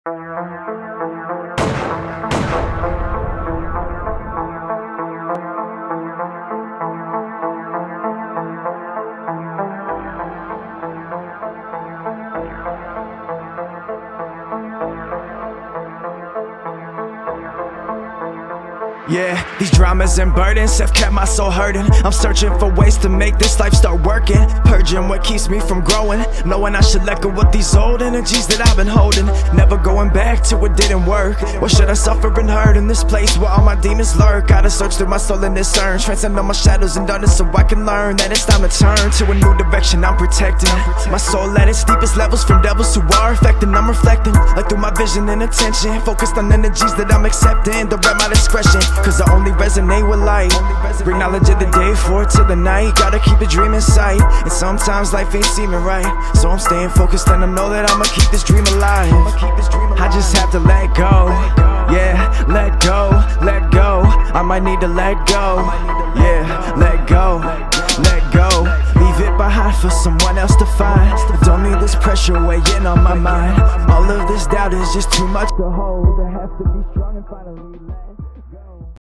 Yeah, these dramas and burdens have kept my soul hurting. I'm searching for ways to make this life start working, purging what keeps me from growing, knowing I should let go of these old energies that I've been holding, never going back to what didn't work. Or should I suffer and hurt in this place where all my demons lurk? Gotta search through my soul in this urn, transcend all my shadows and darkness so I can learn that it's time to turn to a new direction. I'm protecting my soul at its deepest levels from devils who are affecting. I'm reflecting, like through my vision and attention, focused on energies that I'm accepting, they're at my discretion, cause I only resonate with light. Bring knowledge of the day forward to the night. Gotta keep a dream in sight, and sometimes life ain't seeming right, so I'm staying focused and I know that I'ma keep this dream alive. I just have to let go, yeah, let go, let go. I might need to let go, yeah, let go, let go. Leave it behind for someone else to find. Don't need this pressure weighing on my mind. All of this doubt is just too much to hold. I have to be strong and finally let go.